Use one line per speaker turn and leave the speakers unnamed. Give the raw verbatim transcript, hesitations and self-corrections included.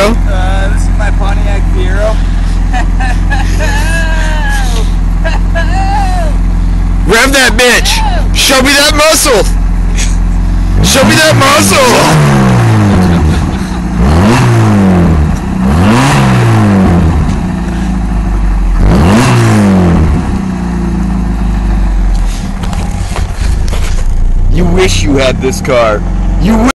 Fiero?
Uh, this is my Pontiac Fiero.
Rev that bitch! Show me that muscle! Show me that muscle! You wish you had this car. You